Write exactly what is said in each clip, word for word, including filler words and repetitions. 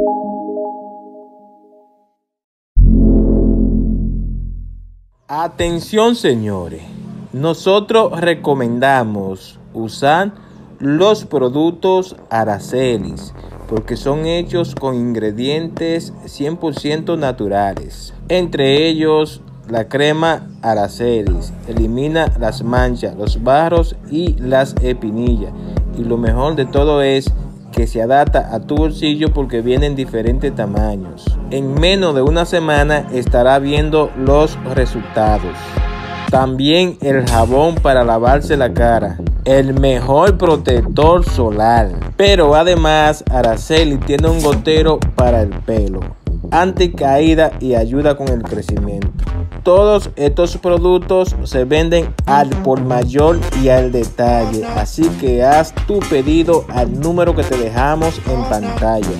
Atención, señores, nosotros recomendamos usar los productos Aracelis porque son hechos con ingredientes cien por ciento naturales. Entre ellos, la crema Aracelis elimina las manchas, los barros y las espinillas. Y lo mejor de todo es que se adapta a tu bolsillo porque viene en diferentes tamaños. En menos de una semana estará viendo los resultados. También el jabón para lavarse la cara, el mejor protector solar. Pero además Araceli tiene un gotero para el pelo, anticaída y ayuda con el crecimiento. Todos estos productos se venden al por mayor y al detalle, así que haz tu pedido al número que te dejamos en pantalla.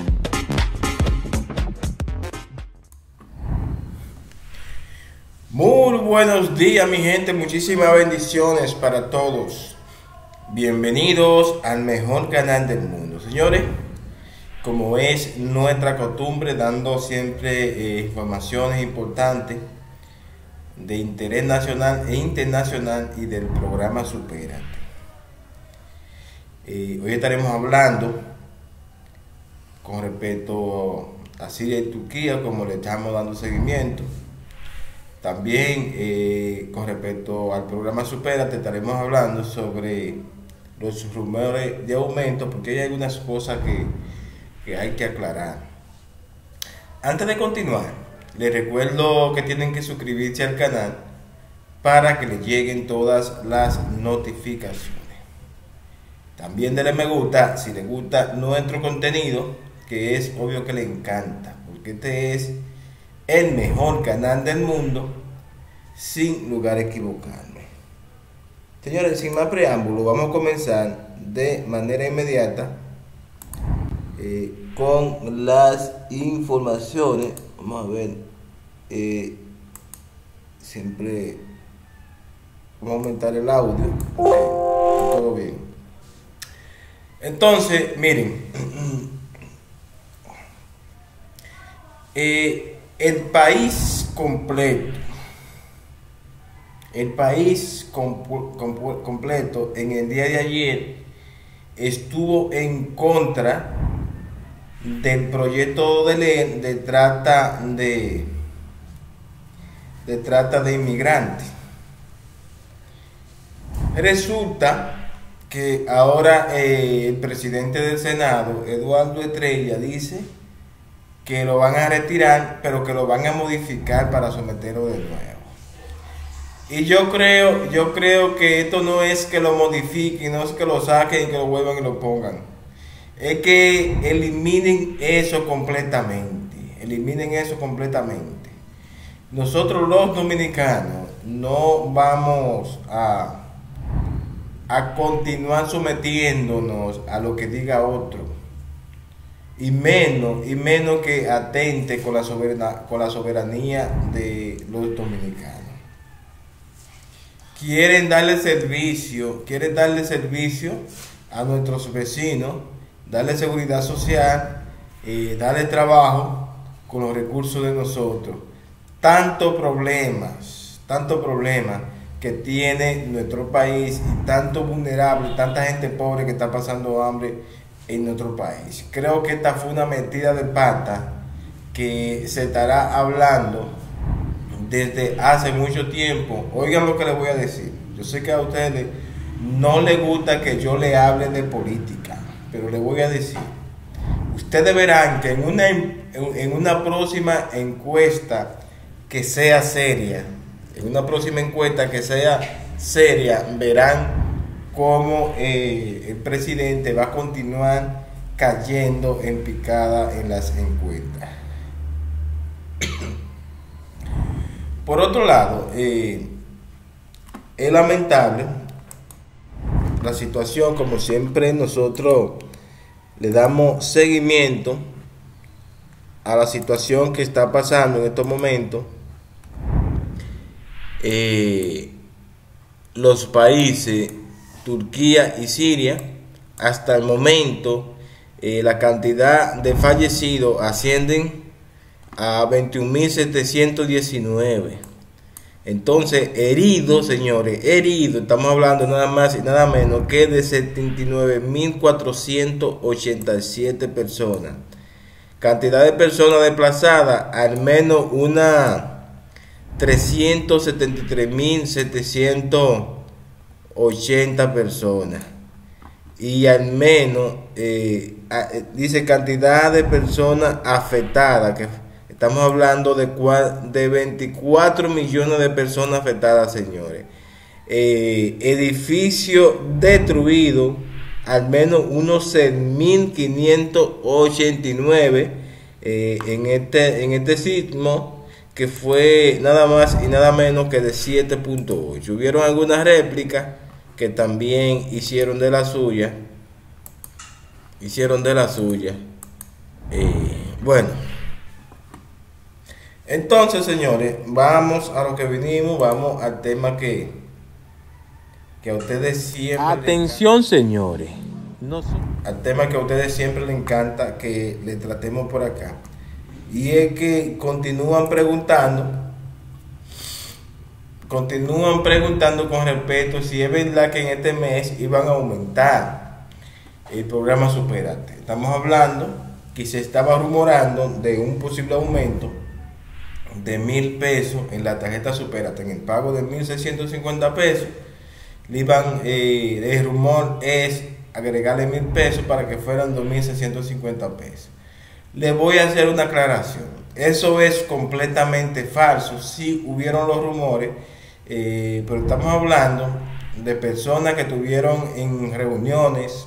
Muy buenos días, mi gente, muchísimas bendiciones para todos. Bienvenidos al mejor canal del mundo, señores. Como es nuestra costumbre, dando siempre eh, informaciones importantes de interés nacional e internacional y del programa Supérate. Eh, hoy estaremos hablando con respecto a Siria y Turquía, como le estamos dando seguimiento. También eh, con respecto al programa Supérate estaremos hablando sobre los rumores de aumento, porque hay algunas cosas que, que hay que aclarar. Antes de continuar, les recuerdo que tienen que suscribirse al canal para que les lleguen todas las notificaciones. También denle me gusta si les gusta nuestro contenido, que es obvio que les encanta, porque este es el mejor canal del mundo, sin lugar a equivocarme. Señores, sin más preámbulo, vamos a comenzar de manera inmediata eh, con las informaciones. Vamos a ver, eh, siempre vamos a aumentar el audio. Okay, todo bien. Entonces, miren, eh, el país completo, el país compu- compu- completo en el día de ayer estuvo en contra del proyecto de ley de trata de, de trata de inmigrantes. Resulta que ahora eh, el presidente del Senado, Eduardo Estrella, dice que lo van a retirar, pero que lo van a modificar para someterlo de nuevo. Y yo creo, yo creo que esto no es que lo modifiquen, no es que lo saquen y que lo vuelvan y lo pongan. Es que eliminen eso completamente, eliminen eso completamente. Nosotros los dominicanos no vamos a, a continuar sometiéndonos a lo que diga otro, y menos, y menos que atente con la soberanía, con la soberanía de los dominicanos. Quieren darle servicio, quieren darle servicio a nuestros vecinos, darle seguridad social, eh, darle trabajo con los recursos de nosotros. Tantos problemas, tantos problemas que tiene nuestro país y tanto vulnerable, tanta gente pobre que está pasando hambre en nuestro país. Creo que esta fue una metida de pata que se estará hablando desde hace mucho tiempo. Oigan lo que les voy a decir. Yo sé que a ustedes no les gusta que yo le hable de política, pero les voy a decir, ustedes verán que en una, en una próxima encuesta que sea seria, en una próxima encuesta que sea seria, verán cómo eh, el presidente va a continuar cayendo en picada en las encuestas. Por otro lado, eh, es lamentable la situación, como siempre nosotros le damos seguimiento a la situación que está pasando en estos momentos. Eh, los países Turquía y Siria hasta el momento Eh, la cantidad de fallecidos ascienden a veintiún mil setecientos diecinueve. Entonces, heridos, señores, heridos, estamos hablando nada más y nada menos que de setenta y nueve mil cuatrocientas ochenta y siete personas. Cantidad de personas desplazadas, al menos una trescientos setenta y tres mil setecientos ochenta personas. Y al menos, eh, dice cantidad de personas afectadas, que estamos hablando de, de veinticuatro millones de personas afectadas, señores. Eh, edificio destruido, al menos unos seis mil quinientos ochenta y nueve eh, en, este, en este sismo, que fue nada más y nada menos que de siete punto ocho. Hubieron algunas réplicas que también hicieron de la suya. Hicieron de la suya. Eh, bueno. Entonces, señores, vamos a lo que vinimos, vamos al tema que, que a ustedes siempre... Atención, señores. No so al tema que a ustedes siempre les encanta que le tratemos por acá. Y es que continúan preguntando, continúan preguntando con respeto si es verdad que en este mes iban a aumentar el programa Supérate. Estamos hablando que se estaba rumorando de un posible aumento de mil pesos en la tarjeta Supérate, en el pago de mil seiscientos cincuenta pesos. Le iban, eh, el rumor es agregarle mil pesos para que fueran dos mil seiscientos cincuenta pesos. Le voy a hacer una aclaración. Eso es completamente falso. Sí hubieron los rumores, eh, pero estamos hablando de personas que tuvieron en reuniones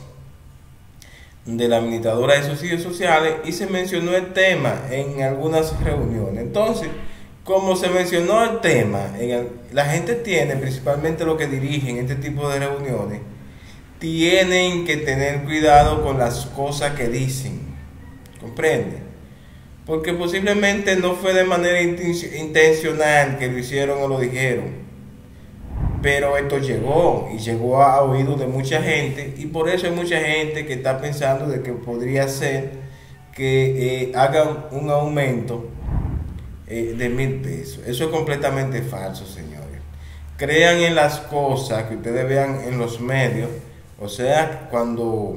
de la administradora de subsidios sociales y se mencionó el tema en algunas reuniones. Entonces, como se mencionó el tema, en el, la gente tiene, principalmente los que dirigen este tipo de reuniones, tienen que tener cuidado con las cosas que dicen. ¿Comprende? Porque posiblemente no fue de manera intencional que lo hicieron o lo dijeron, pero esto llegó y llegó a oídos de mucha gente, y por eso hay mucha gente que está pensando de que podría ser que eh, hagan un aumento eh, de mil pesos. Eso es completamente falso, señores. Crean en las cosas que ustedes vean en los medios, o sea, cuando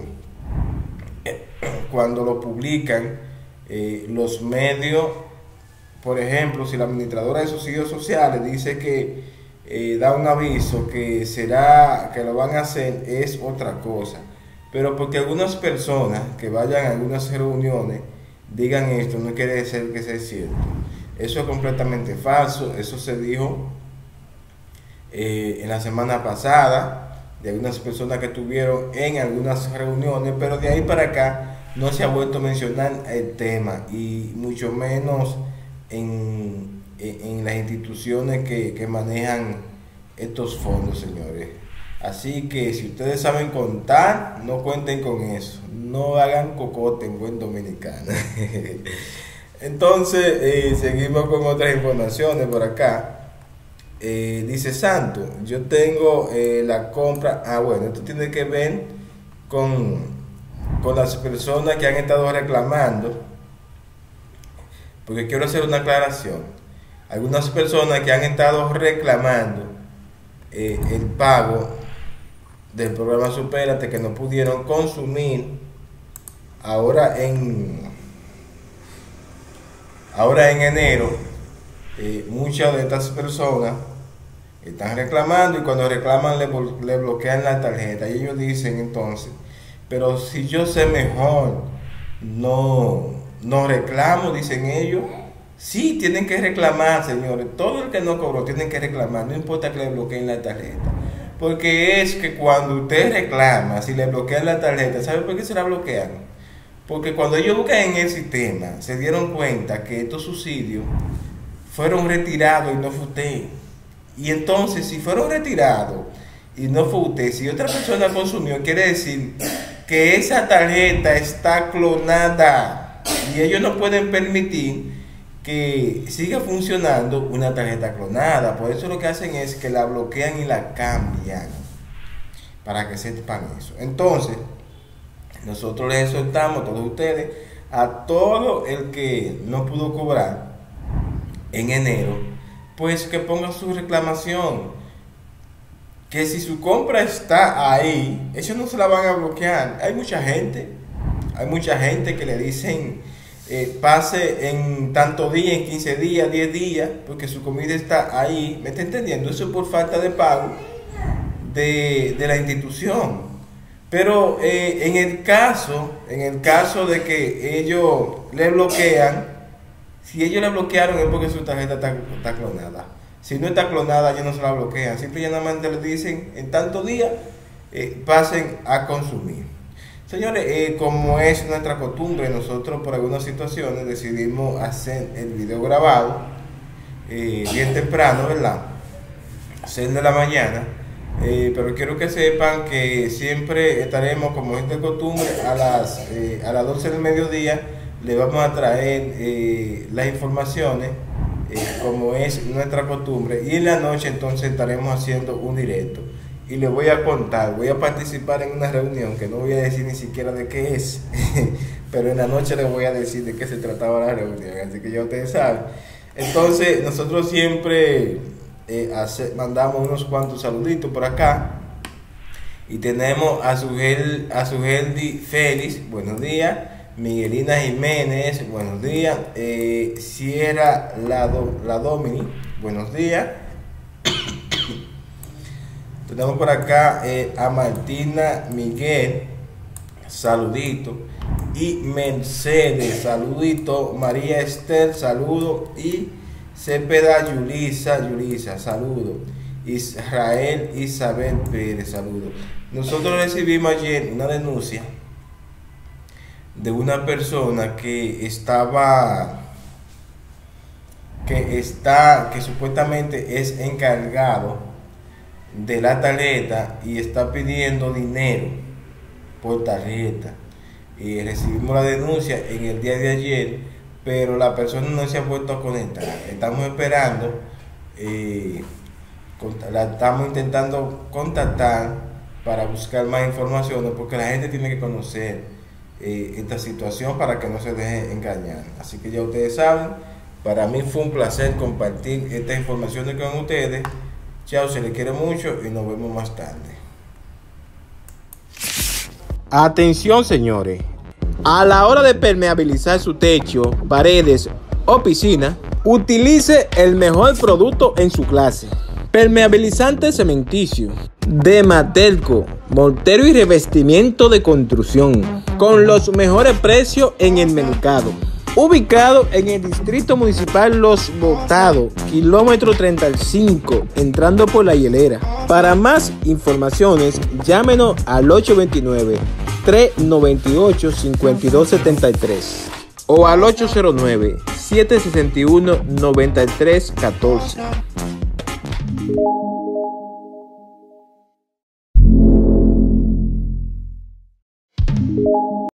cuando lo publican eh, los medios. Por ejemplo, si la administradora de subsidios sociales dice que eh, da un aviso que será que lo van a hacer, es otra cosa. Pero porque algunas personas que vayan a algunas reuniones digan esto, no quiere decir que sea cierto. Eso es completamente falso. Eso se dijo eh, en la semana pasada de algunas personas que estuvieron en algunas reuniones, pero de ahí para acá no se ha vuelto a mencionar el tema, y mucho menos en, en, en las instituciones que, que manejan estos fondos, señores. Así que si ustedes saben contar, no cuenten con eso, no hagan cocote en buen dominicano. Entonces, eh, seguimos con otras informaciones por acá. Eh, dice Santo, yo tengo eh, la compra. Ah, bueno, esto tiene que ver con, con las personas que han estado reclamando, porque quiero hacer una aclaración. Algunas personas que han estado reclamando eh, el pago del programa Supérate, que no pudieron consumir ahora en ahora en enero. Eh, muchas de estas personas están reclamando, y cuando reclaman le, le bloquean la tarjeta, y ellos dicen entonces, pero si yo sé mejor, no, no reclamo, dicen ellos. Sí, tienen que reclamar, señores. Todo el que no cobró tienen que reclamar, no importa que le bloqueen la tarjeta, porque es que cuando usted reclama, si le bloquean la tarjeta, ¿sabe por qué se la bloquean? Porque cuando ellos buscan en el sistema, se dieron cuenta que estos subsidios fueron retirados y no fue usted. Y entonces, si fueron retirados y no fue usted, si otra persona consumió, quiere decir que esa tarjeta está clonada, y ellos no pueden permitir que siga funcionando una tarjeta clonada. Por eso lo que hacen es que la bloquean y la cambian, para que sepan eso. Entonces, nosotros les exhortamos a todos ustedes, a todo el que no pudo cobrar en enero, pues que ponga su reclamación, que si su compra está ahí, ellos no se la van a bloquear. Hay mucha gente, hay mucha gente que le dicen eh, pase en tanto día, en quince días, diez días, porque su comida está ahí. ¿Me está entendiendo? Eso es por falta de pago de, de la institución. Pero eh, en el caso, en el caso de que ellos le bloquean, si ellos le bloquearon es porque su tarjeta está, está clonada. Si no está clonada, ellos no se la bloquean. Simplemente les dicen en tantos días eh, pasen a consumir. Señores, eh, como es nuestra costumbre, nosotros por algunas situaciones decidimos hacer el video grabado eh, bien temprano, ¿verdad? seis de la mañana. Eh, pero quiero que sepan que siempre estaremos, como es de costumbre, a las, eh, a las doce del mediodía. Le vamos a traer eh, las informaciones eh, como es nuestra costumbre, y en la noche entonces estaremos haciendo un directo y les voy a contar, voy a participar en una reunión que no voy a decir ni siquiera de qué es pero en la noche les voy a decir de qué se trataba la reunión, así que ya ustedes saben. Entonces nosotros siempre eh, hace, mandamos unos cuantos saluditos por acá y tenemos a Sugel, a Sugeldi Félix, buenos días. Miguelina Jiménez, buenos días. eh, Sierra Lado, La Domini, buenos días. Tenemos por acá eh, a Martina Miguel, saludito. Y Mercedes, saludito. María Esther, saludo. Y Cepeda Yulisa, Yulisa, saludo. Israel Isabel Pérez, saludo. Nosotros recibimos ayer una denuncia de una persona que estaba que está que supuestamente es encargado de la tarjeta y está pidiendo dinero por tarjeta. Y recibimos la denuncia en el día de ayer, pero la persona no se ha vuelto a conectar. Estamos esperando, eh, la estamos intentando contactar para buscar más información, porque la gente tiene que conocer Eh, esta situación para que no se deje engañar. Así que ya ustedes saben, para mí fue un placer compartir estas informaciones con ustedes. Chao, se les quiere mucho y nos vemos más tarde. Atención, señores, a la hora de permeabilizar su techo, paredes o piscina, utilice el mejor producto en su clase: permeabilizante cementicio de Matelco, mortero y revestimiento de construcción, con los mejores precios en el mercado. Ubicado en el Distrito Municipal Los Botados, kilómetro treinta y cinco, entrando por La Hielera. Para más informaciones, llámenos al ocho dos nueve, tres nueve ocho, cinco dos siete tres o al ocho cero nueve, siete seis uno, nueve tres uno cuatro.